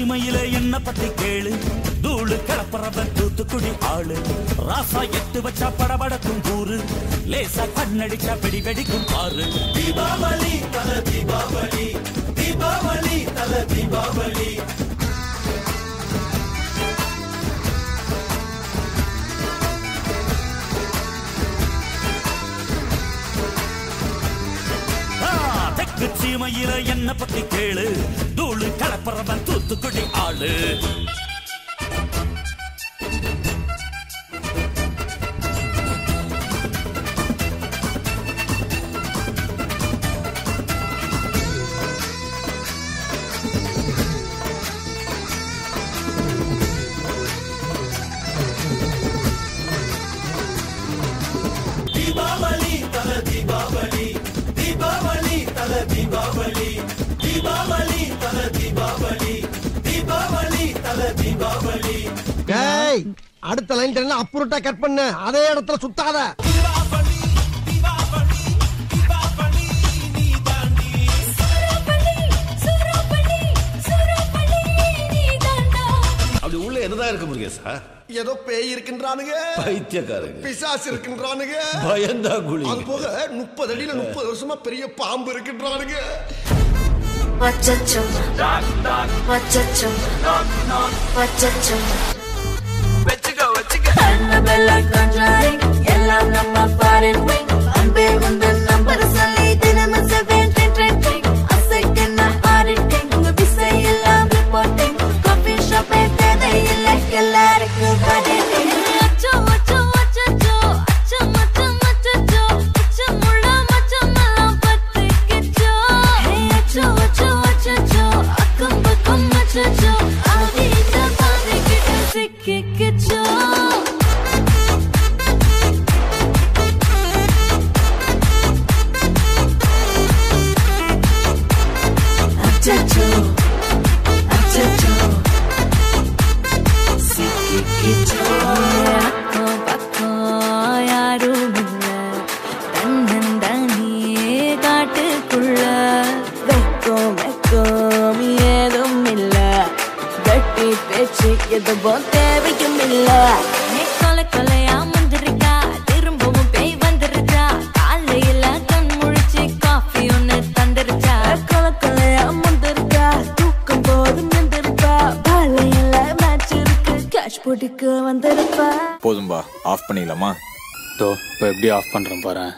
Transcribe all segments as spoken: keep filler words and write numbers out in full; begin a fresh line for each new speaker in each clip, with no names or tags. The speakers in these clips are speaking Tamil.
சீமையில என்ன பத்தி கேளு, தூளு கிளப்புறவன் தூத்துக்குடி ஆளு. ராசா எட்டு வச்சா படபடக்கும் கூறு, லேசா கண்ணடிச்சா வெடி வெடிக்கும் பாரு. தீபாவளி தல தீபாவளி, தீபாவளி தல தீபாவளி. சீமையில என்ன பத்தி கேளு, தூளு கலப்பறவன் தூத்துக்குடி ஆளு. தீபாவளி தல தீபாவளி, தீபாவளி தல தீபாவளி, தீபாவளி தல தீபாவளி, தீபாவளி தல தீபாவளி.
டேய், அடுத்த லைன் எல்லாம் அப்புறட்டா கட் பண்ணு, அதே இடத்துல சுத்தாத.
தீபாவளி தீபாவளி தீபாவளி நீ தாண்டி.
சூரபலி சூரபலி சூரபலி நீ தாண்டா.
அப்படி உள்ள என்னதான் இருக்கு முருகேசா?
ஏதோ பேய் இருக்கின்றானுங்க,
பைத்தியக்காரங்க,
பிசாசு இருக்கின்றானுங்க,
பயந்தா குழி.
அது போக முப்பது அடியில முப்பது வருஷமா பெரிய பாம்பு இருக்கின்றானுங்க.
வச்சச்சோ வச்சச்சோ வச்சச்சோ
வெச்சுக்க வெச்சுக்க.
Annabella conjuring எல்லாம் நம்ம ஃபாரின் விங். அன்பே உந்த நம்பர் சொல்லி தினமும் செவன் டென் டென் டென். அசைக்கென்ன ஆடிட்டிங், உங்க விசை எல்லாம் ரிப்போர்ட்டிங். காஃபி ஷாப் தேவை இல்லை, எல்லாருக்கும் படிட்டிங். அச்சோ அச்சோ அச்சச்சோ அச்சோ மச்சோ மச்சச்சோ அச்சமுள்ள மச்சமெல்லாம் பத்திக்கிச்சோ. அச்சோ அச்சோ அச்சச்சோ அக்கம் பக்கம் அச்சச்சோ ஆதி இந்த பாதைக்கிட்ட சிக்கிக்கிச்சோ. அச்சச்சோ அச்சச்சோ சிக்கிக்கிச்சோ. அக்கம் பக்கம் யாரும் இல்ல, தன்னந்தானே காட்டுக்குள்ள. வெக்கம் வெக்கம் ஏதும் இல்ல, வெட்டி பேச்சு எதுவும் தேவையும் இல்ல. நீ கொலை கொலையா முந்திருக்கா, திரும்பவும் பேய் வந்துருச்சா. காலையில கண் முழிச்சு காஃபி ஒன்னு தந்துருச்சா. கொலை கொலையா முந்திருக்கா, தூக்கம் போது முந்திருப்பா. காலையில மேட்ச் இருக்கு, கேஷ் போட்டுக்கு வந்திருப்பா.
போதும்பா, ஆஃப் பண்ணிடலாமா?
தோ இப்போ எப்படி ஆஃப் பண்றேன் பாரு.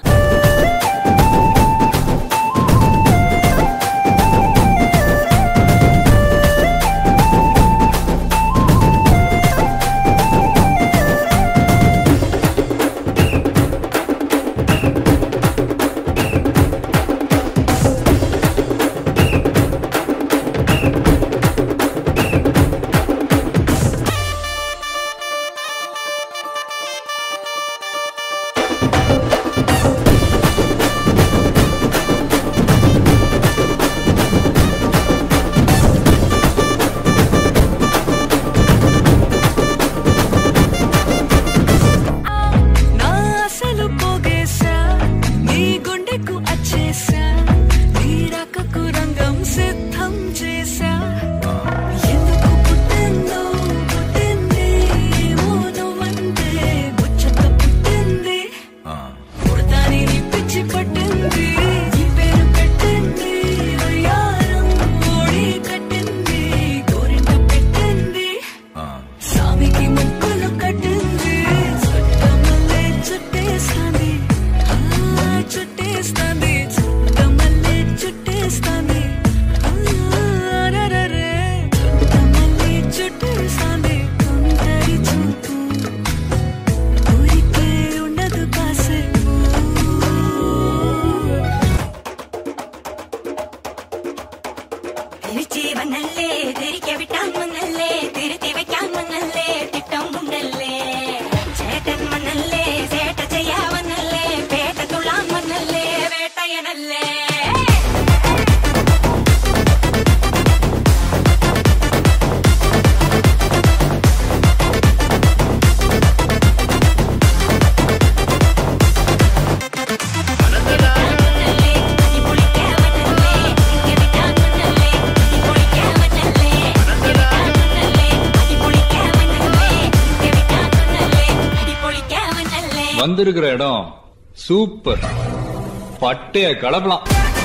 வந்திருக்கிற இடம் சூப்பர், பட்டைய கலப்பலாம்.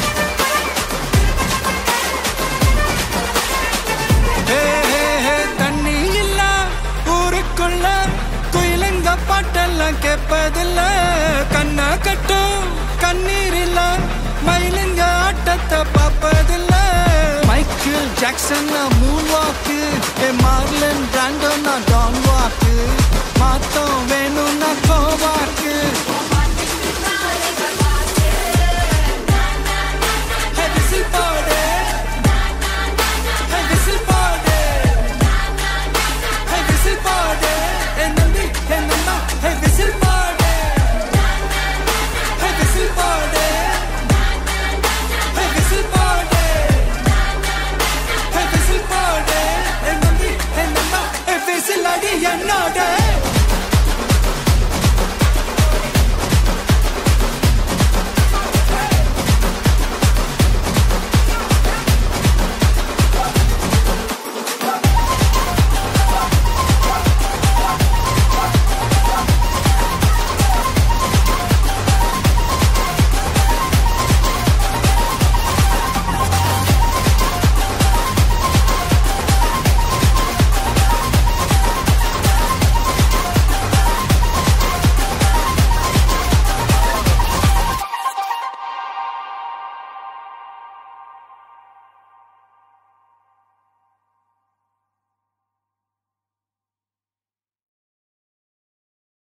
தண்ணி இல்ல ஊருக்குள்ள குயிலங்க பாட்டெல்லாம் கேட்பதில்ல, கண்ணா கட்டும் கண்ணீர் இல்ல மயிலுங்க ஆட்டத்தை பார்ப்பதில்ல. Michael Jackson moonwalk, Marlon Brando நான்